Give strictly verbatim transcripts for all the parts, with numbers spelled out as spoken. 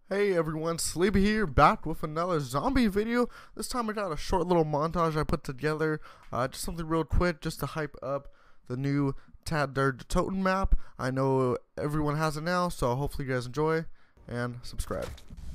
Hey everyone, Sleepy here, back with another zombie video. This time I got a short little montage I put together, uh, just something real quick just to hype up the new Toten map. I know everyone has it now, so hopefully you guys enjoy, and subscribe.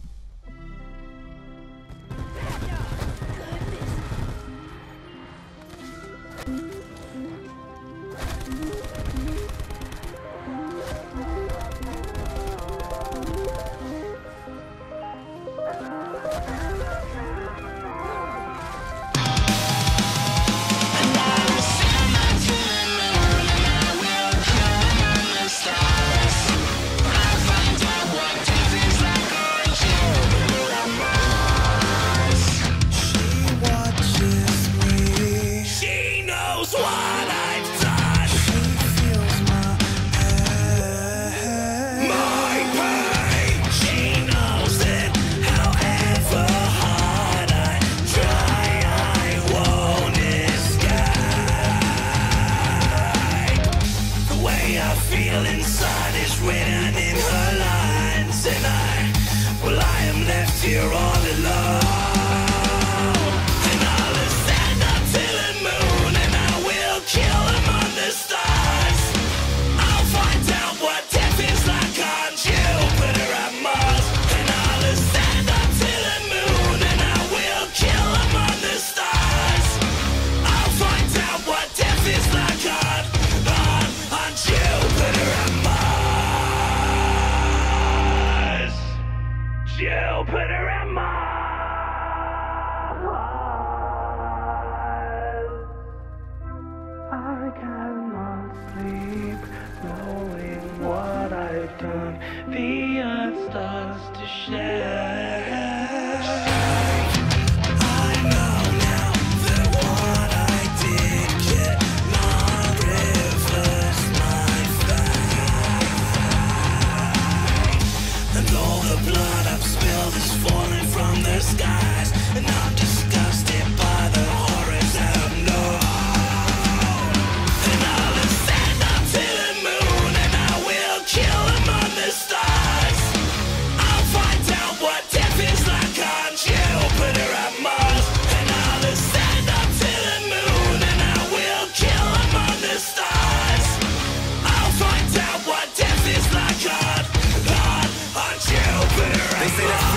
Feel inside is written in her lines, and I, well, I am left here all alone. And I'll ascend up to the moon, and I will kill among the stars. I'll find out what death is like on Jupiter and Mars. And I'll ascend up to the moon, and I will kill among the stars. I'll find out what death is like on, on, on Jupiter and Mars. Jupiter and Mars. I cannot sleep knowing what I've done. The earth starts to shake. I know now that what I did cannot reverse my fate. And all the blood I've spilled is falling from the skies, and I'm disgusted by the horrors I've known. And I'll ascend up to the moon, and I will kill among the stars. I'll find out what death is like on Jupiter and Mars. And I'll ascend up to the moon, and I will kill among the stars. I'll find out what death is like on, on, on Jupiter and Mars.